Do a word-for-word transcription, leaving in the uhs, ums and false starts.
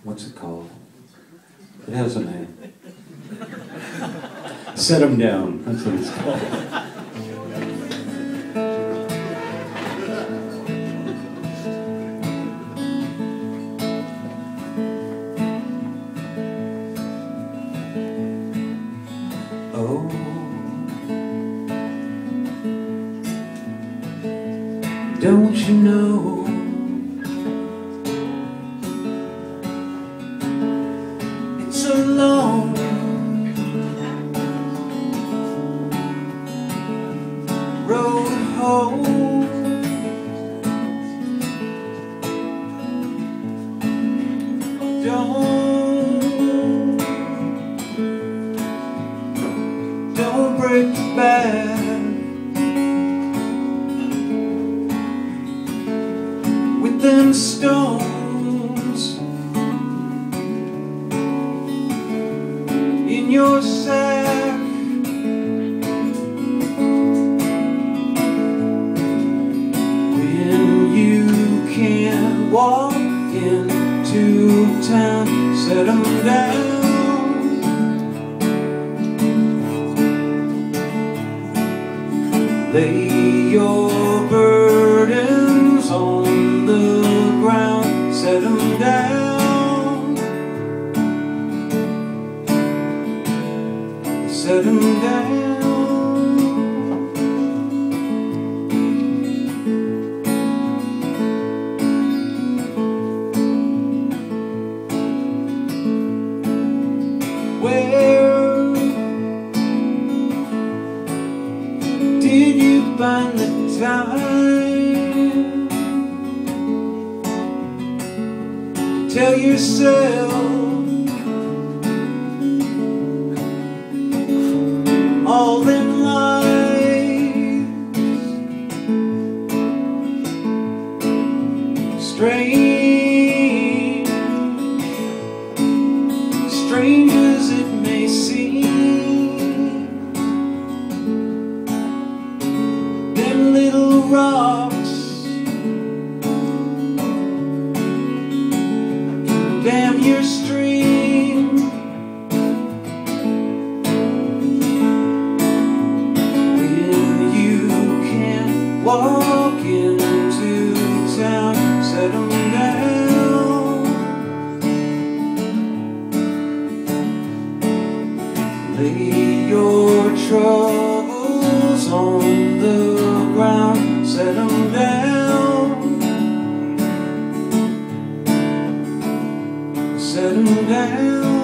what's it called? It has a name. Set 'em down, that's what it's called. Oh, don't you know it's a long road home? Don't, don't break the back with them stones in your sack. When you can't walk into town, set 'em down. Lay your burdens on the ground, set 'em down, set 'em down. Where did you find the time to tell yourself all them lies? Strange, strange as it may seem, them little rocks dam your stream. When you can't walk into town, set 'em down. Lay your troubles on the ground, set 'em down, set 'em down.